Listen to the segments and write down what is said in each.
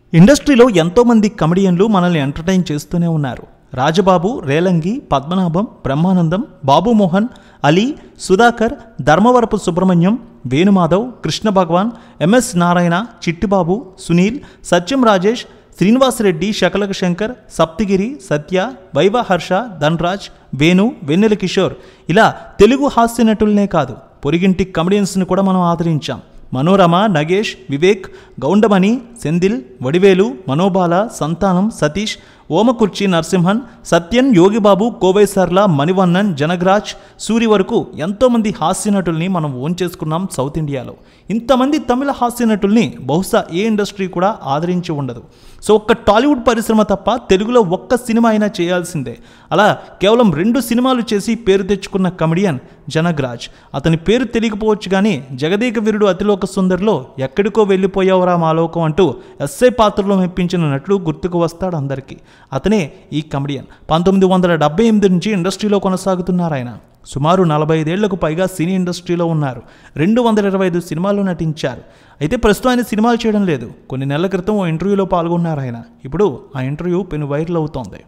ఇండస్ట్రీలో ఎంతోమంది కమెడియన్లు మనల్ని ఎంటర్టైన్ చేస్తూనే ఉన్నారు. రాజబాబు, రేలంగి, పద్మనాభం, బ్రహ్మానందం, బాబు మోహన్, అలీ, సుధాకర్, ధర్మవరపు సుబ్రహ్మణ్యం, వేణుమాధవ్, కృష్ణ భగవాన్, ఎంఎస్ నారాయణ, చిట్టిబాబు, సునీల్, సత్యం రాజేష్, శ్రీనివాసరెడ్డి, శకలక శంకర్, సప్తగిరి, సత్య, వైవ హర్ష, ధన్రాజ్, వేణు, వెన్నెల కిషోర్ ఇలా తెలుగు హాస్య నటులనే కాదు పొరిగింటి కమెడియన్స్ని కూడా మనం ఆదరించాం. మనోరమ, నగేష్, వివేక్, గౌండమణి, సెందిల్, వడివేలు, మనోబాల, సంతానం, సతీష్, ఓమకుర్చి నరసింహన్, సత్యన్, యోగిబాబు, కోవై సర్ల, మణివన్నన్, జనగ్రాజ్, సూరి వరకు ఎంతోమంది హాస్య నటుల్ని మనం ఓన్ చేసుకున్నాం సౌత్ ఇండియాలో. ఇంతమంది తమిళ హాస్య నటుల్ని బహుశా ఏ ఇండస్ట్రీ కూడా ఆదరించి ఉండదు. సో ఒక్క టాలీవుడ్ పరిశ్రమ తప్ప తెలుగులో ఒక్క సినిమా అయినా చేయాల్సిందే. అలా కేవలం 2 సినిమాలు చేసి పేరు తెచ్చుకున్న కమెడియన్ జనగ్రాజ్. అతని పేరు తెలియకపోవచ్చు కానీ జగదేక వీరుడు అతిలోక సుందరిలో ఎక్కడికో వెళ్ళిపోయావురా మాలోకం అంటూ ఎస్ఐ పాత్రలో మెప్పించిన నటుడు గుర్తుకు వస్తాడు అందరికీ. అతనే ఈ కమెడియన్. 1978 నుంచి ఇండస్ట్రీలో కొనసాగుతున్నారు ఆయన. సుమారు 45 ఏళ్లకు పైగా సినీ ఇండస్ట్రీలో ఉన్నారు. 225 సినిమాల్లో నటించారు. అయితే ప్రస్తుతం ఆయన సినిమాలు చేయడం లేదు. కొన్ని నెలల క్రితం ఓ ఇంటర్వ్యూలో పాల్గొన్నారు ఆయన. ఇప్పుడు ఆ ఇంటర్వ్యూ పెను వైరల్ అవుతోంది.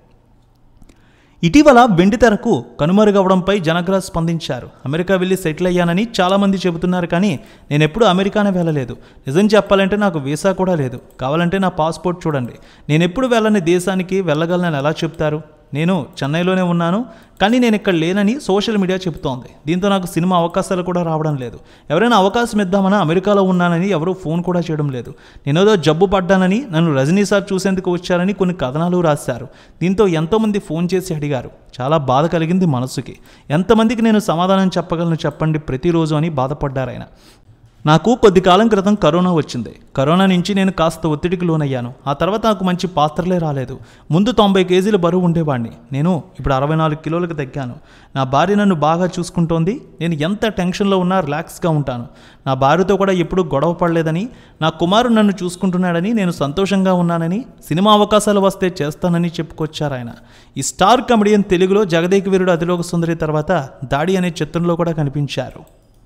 ఇటీవల వెండితెరకు కనుమరుగవడంపై జనగ్రాజ్ స్పందించారు. అమెరికా వెళ్ళి సెటిల్ అయ్యానని చాలామంది చెబుతున్నారు, కానీ నేను ఎప్పుడు అమెరికానే వెళ్ళలేదు. నిజం చెప్పాలంటే నాకు వీసా కూడా లేదు. కావాలంటే నా పాస్పోర్ట్ చూడండి. నేను ఎప్పుడు వెళ్ళని దేశానికి వెళ్ళగలనని ఎలా చెప్తారు? నేను చెన్నైలోనే ఉన్నాను, కానీ నేను ఇక్కడ లేనని సోషల్ మీడియా చెబుతోంది. దీంతో నాకు సినిమా అవకాశాలు కూడా రావడం లేదు. ఎవరైనా అవకాశం ఇద్దామని అమెరికాలో ఉన్నానని ఎవరూ ఫోన్ కూడా చేయడం లేదు. నేనేదో జబ్బు పడ్డానని, నన్ను రజనీ సార్ చూసేందుకు వచ్చారని కొన్ని కథనాలు రాశారు. దీంతో ఎంతోమంది ఫోన్ చేసి అడిగారు. చాలా బాధ కలిగింది మనసుకి. ఎంతమందికి నేను సమాధానం చెప్పగలను చెప్పండి ప్రతిరోజు అని బాధపడ్డారు ఆయన. నాకు కొద్ది కాలం క్రితం కరోనా వచ్చింది. కరోనా నుంచి నేను కాస్త ఒత్తిడికి లోనయ్యాను. ఆ తర్వాత నాకు మంచి పాత్రలే రాలేదు. ముందు 90 కేజీల బరువు ఉండేవాడిని. నేను ఇప్పుడు 64 కిలోలకు తగ్గాను. నా భార్య నన్ను బాగా చూసుకుంటోంది. నేను ఎంత టెన్షన్లో ఉన్నా రిలాక్స్గా ఉంటాను. నా భార్యతో కూడా ఎప్పుడూ గొడవ పడలేదని, నా కుమారుడు నన్ను చూసుకుంటున్నాడని, నేను సంతోషంగా ఉన్నానని, సినిమా అవకాశాలు వస్తే చేస్తానని చెప్పుకొచ్చారు ఆయన. ఈ స్టార్ కమెడియన్ తెలుగులో జగదేక వీరుడు అతిలోక సుందరి తర్వాత దాడి అనే చిత్రంలో కూడా కనిపించారు.